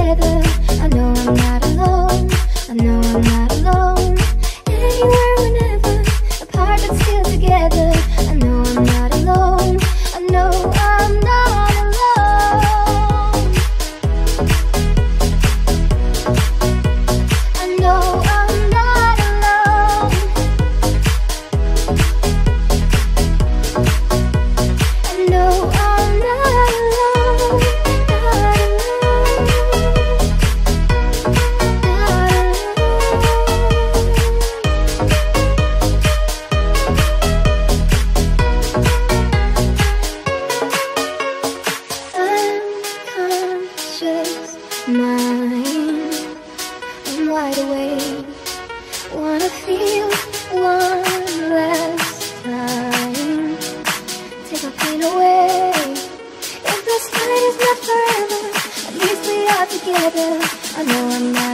together. I know I'm not alone. I know I'm not alone. Anywhere, whenever, apart but still together. I know I'm not alone. I know I'm not alone. I know I'm not alone. I know I'm not alone. Unconscious mind, I'm wide awake. Wanna feel one last time. Take my pain away. If this fight is not forever, at least we are together. I know I'm not